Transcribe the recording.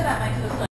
แบบมันคือเขิ